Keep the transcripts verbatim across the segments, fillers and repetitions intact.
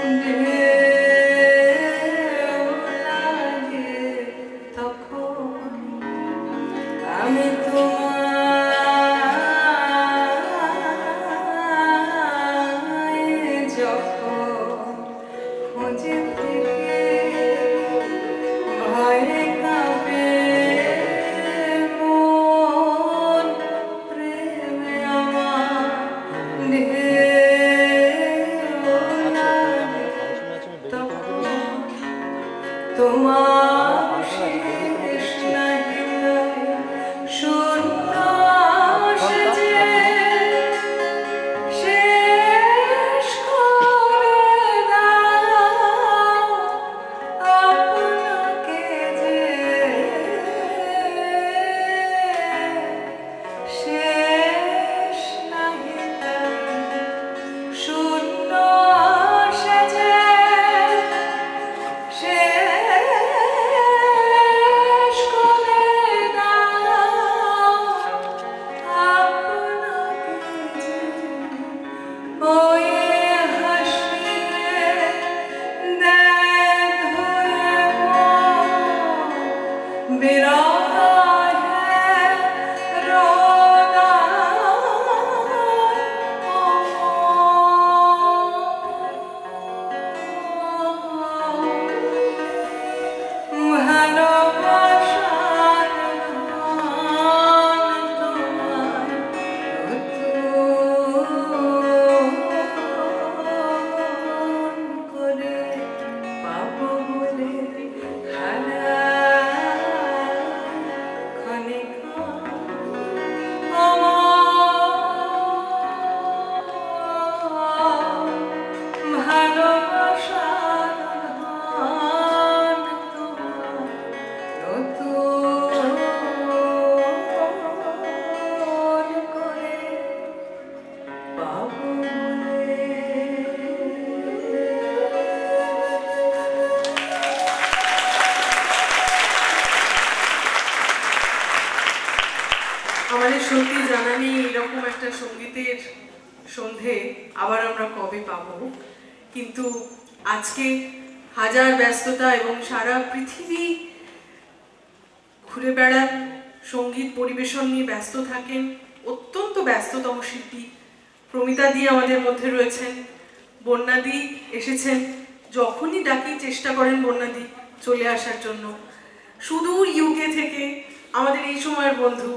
সুদূর ইউকে থেকে আমাদের এই সময়ের বন্ধু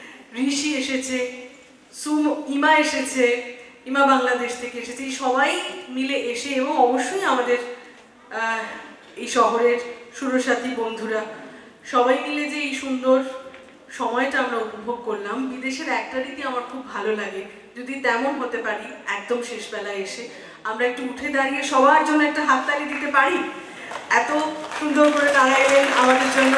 ঋষি এসেছে, ইমা এসেছে, ইমা বাংলাদেশ থেকে এসেছে, এই সবাই মিলে এসে এবং অবশ্যই আমাদের এই শহরের সুরসাথী বন্ধুরা সবাই মিলে যে এই সুন্দর সময়টা আমরা উপভোগ করলাম। বিদেশের একটা রীতি আমার খুব ভালো লাগে, যদি তেমন হতে পারি একদম শেষ বেলায় এসে আমরা একটু উঠে দাঁড়িয়ে সবার জন্য একটা হাততালি দিতে পারি। এত সুন্দর করে তারা এলেন আমাদের জন্য।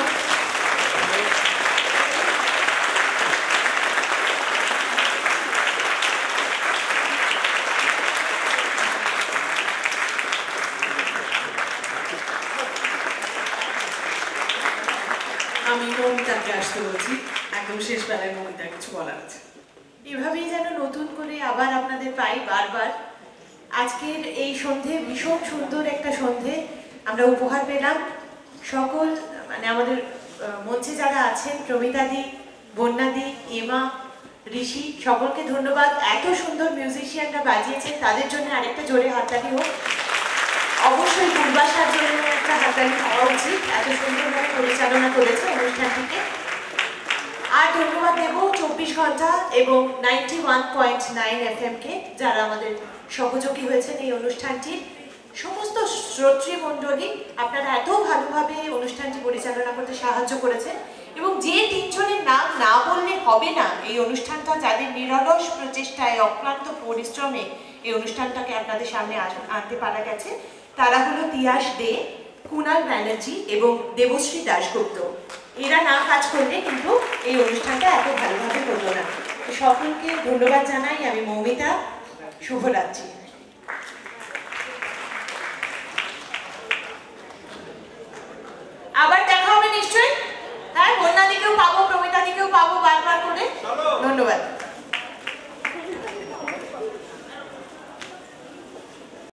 আমি মমিতাকে আসতে বলছি, একদম শেষ বেলায় মমিতা কিছু বলার আছে। এভাবেই যেন নতুন করে আবার আপনাদের পাই বারবার। আজকের এই সন্ধে ভীষণ সুন্দর একটা সন্ধে আমরা উপহার পেলাম। সকল মানে আমাদের মঞ্চে যারা আছেন, প্রমিতাদি, বন্যাদি, এমা, ঋষি, সকলকে ধন্যবাদ। এত সুন্দর মিউজিশিয়ানরা বাজিয়েছেন, তাদের জন্য আরেকটা জোরে হাততালি হোক। অবশ্যই পূর্বাশার জন্য একটা হাততালি হওয়া উচিত, এত সুন্দরভাবে পরিচালনা করেছে অনুষ্ঠানটিকে। আর ধন্যবাদ দেব চব্বিশ ঘন্টা এবং ninety one point nine F M কে, যারা আমাদের সহযোগী হয়েছেন এই অনুষ্ঠানটির। সমস্ত শ্রোতৃ মণ্ডলী, আপনারা এত ভালোভাবে অনুষ্ঠানটি পরিচালনা করতে সাহায্য করেছেন এবং যে তিনজনের নাম না বললে হবে না, এই অনুষ্ঠানটা যাদের নিরলস প্রচেষ্টায় অক্লান্ত পরিশ্রমে এই অনুষ্ঠানটাকে আপনাদের সামনে আনতে পারা গেছে, তারা হলো তিয়াস দে, কুণাল ব্যানার্জি এবং দেবশ্রী দাশগুপ্ত। এরা না কাজ করলে কিন্তু এই অনুষ্ঠানটা এত ভালোভাবে হতো না। সকলকে ধন্যবাদ জানাই। আমি মৌমিতা, শুভরাত্রি।